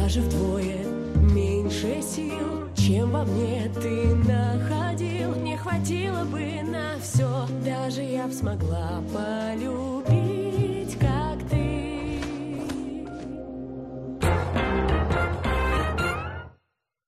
даже вдвое меньше сил, чем во мне ты находил. Не хватило бы на все, даже я б смогла полюбить.